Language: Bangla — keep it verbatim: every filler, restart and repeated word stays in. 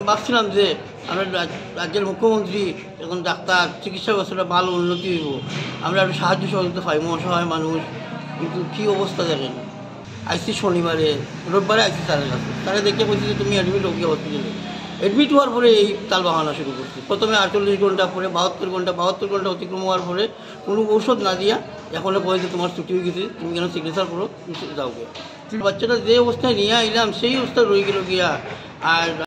ভাবছিলাম যে আমরা রাজ্যের মুখ্যমন্ত্রী এখন ডাক্তার চিকিৎসা ব্যবস্থাটা ভালো উন্নতি হইব, আমরা একটু সাহায্য সহযোগিতা পাইব, অসহায় মানুষ। কিন্তু কী অবস্থা দেখেন, আইসি শনিবারে, রোববারে আইসি স্যারের কাছে, তারা দেখে বলছি যে তুমি অ্যাডমিট হোক গিয়ে হসপিটালে। অ্যাডমিট হওয়ার পরে এই তাল বাহানা শুরু করছি। প্রথমে আটচল্লিশ ঘন্টা, পরে বাহাত্তর ঘন্টা, বাহাত্তর ঘন্টা অতিক্রম হওয়ার পরে কোনো ঔষধ না দিয়া এখন বলে যে তোমার ছুটি হয়ে গেছে, তুমি কেন চিকিৎসা করো, যাও গে। বাচ্চাটা যে অবস্থায় নিয়ে আইলাম সেই অবস্থায় রয়ে গেল গিয়া। আর